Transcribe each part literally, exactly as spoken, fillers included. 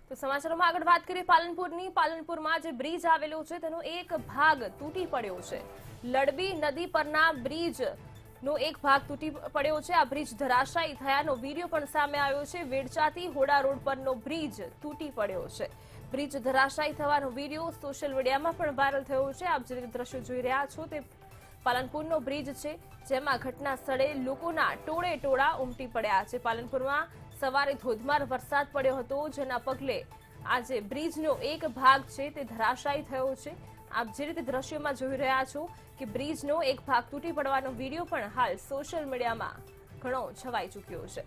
તો સમાચારોમાં આગળ વાત કરીએ પાલનપુરની પાલનપુરમાં જે બ્રિજ આવેલો છે તેનો એક ભાગ તૂટી પડ્યો છે। લડબી નદી પરના બ્રિજ નો એક ભાગ તૂટી પડ્યો છે। આ બ્રિજ ધરાશાયી થયાનો વિડીયો પણ સામે આવ્યો છે। વેડચાથી હોડા રોડ પરનો બ્રિજ તૂટી પડ્યો છે। બ્રિજ ધરાશાયી થવાનો વિડીયો સોશિયલ મીડિયામાં પણ વાયરલ થયો છે। આપ જે દ્રશ્યો જોઈ રહ્યા છો તે પાલનપુરનો બ્રિજ છે, જેમાં ઘટના સ્થળે લોકોના ટોળે ટોળા ઉમટી પડ્યા છે। પાલનપુરમાં સવારે ધોધમાર વરસાદ પડ્યો હતો, જેના પગલે આજે બ્રિજનો એક ભાગ છે તે ધરાશાયી થયો છે। આપ જે રીતે દ્રશ્યોમાં જોઈ રહ્યા છો કે બ્રિજનો એક ભાગ તૂટી પડવાનો વિડીયો પણ હાલ સોશિયલ મીડિયામાં ઘણો છવાઈ ચૂક્યો છે।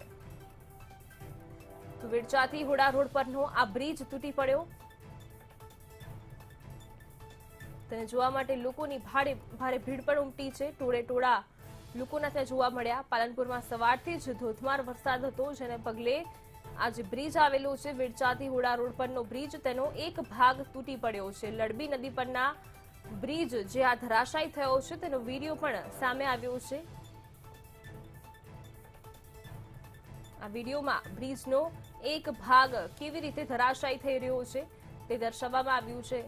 તો વેડચાથી હોડા રોડ પરનો આ બ્રિજ તૂટી પડ્યો, તેને જોવા માટે લોકોની ભારે ભારે ભીડ પણ ઉમટી છે। ટોળે ટોળા લોકોના ત્યાં જોવા મળ્યા। પાલનપુરમાં સવારથી જ ધોધમાર વરસાદ હતો, જેને પગલે આ જે બ્રિજ આવેલો છે વેડચાથી હોડા રોડ પરનો બ્રિજ, તેનો એક ભાગ તૂટી પડ્યો છે। લડબી નદી પરના બ્રિજ જે આ ધરાશાયી થયો છે તેનો વિડીયો પણ સામે આવ્યો છે। આ વિડીયોમાં બ્રિજનો એક ભાગ કેવી રીતે ધરાશાયી થઈ રહ્યો છે તે દર્શાવવામાં આવ્યું છે।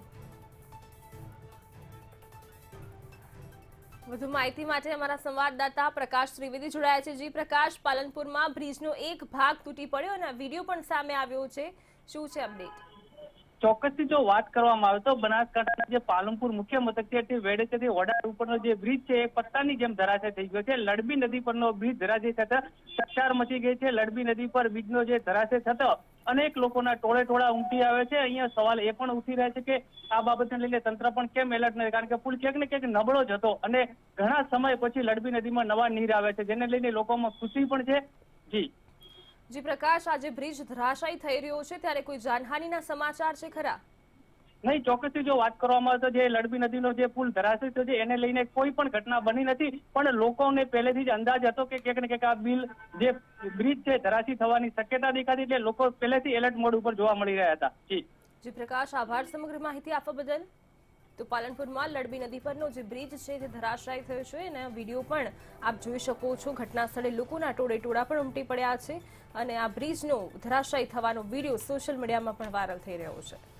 વધુ માહિતી માટે અમારા સંવાદદાતા પ્રકાશ ત્રિવેદી જોડાયા છે। જી પ્રકાશ, પાલનપુરમાં બ્રિજનો એક ભાગ તૂટી પડ્યો અને વિડીયો પણ સામે આવ્યો છે, શું છે અપડેટ? ચોક્કસથી જો વાત કરવામાં આવે તો બનાસકાંઠા જે પાલનપુર મુખ્ય મથક છે વેડેથી હોડા ઉપરનો જે બ્રિજ છે એ પત્તાની જેમ ધરાશાયી થઈ ગયો છે। લડબી નદી પરનો બ્રિજ ધરાશાયી થતા ચકચાર મચી ગઈ છે। લડબી નદી પર બ્રિજનો જે ધરાશાયી થતો અનેક લોકોના ટોળે ટોળા ઉમટી આવે છે। અહીંયા સવાલ એ પણ ઉઠી રહ્યા છે કે આ બાબતને લઈને તંત્ર પણ કેમ એલર્ટ નથી, કારણ કે પુલ ક્યાંક ને ક્યાંક નબળો જ હતો અને ઘણા સમય પછી લડબી નદીમાં નવા નીર આવે છે, જેને લઈને લોકોમાં ખુશી પણ છે। જી જી પ્રકાશ, આજે બ્રિજ ધરાશાયી થઈ રહ્યો છે ત્યારે કોઈ જાનહાનિના સમાચાર છે ખરા? નહીં, ચોક્કસથી જો વાત કરવામાં આવે તો જે લડબી નદીનો જે પુલ ધરાશાયી થયો છે એને લઈને કોઈ પણ ઘટના બની નથી, પણ લોકોને પહેલેથી જ અંદાજ હતો કે ક્યાંક ને ક્યાંક આ બિલ જે બ્રિજ છે ધરાશાયી થવાની શક્યતા દેખાતી, એટલે લોકો પહેલેથી એલર્ટ મોડ ઉપર જોવા મળી રહ્યા હતા। જી જી પ્રકાશ, આભાર સમગ્ર માહિતી આપવા બદલ। તો પાલનપુરમાં લડબી નદી પરનો જે બ્રિજ છે તે ધરાશાયી થયો છે અને વિડીયો પણ આપ જોઈ શકો છો। ઘટના સ્થળે લોકોના ટોળે ટોળા પણ ઉમટી પડ્યા છે અને આ બ્રિજનો ધરાશાયી થવાનો વિડીયો સોશિયલ મીડિયામાં પણ વાયરલ થઈ રહ્યો છે।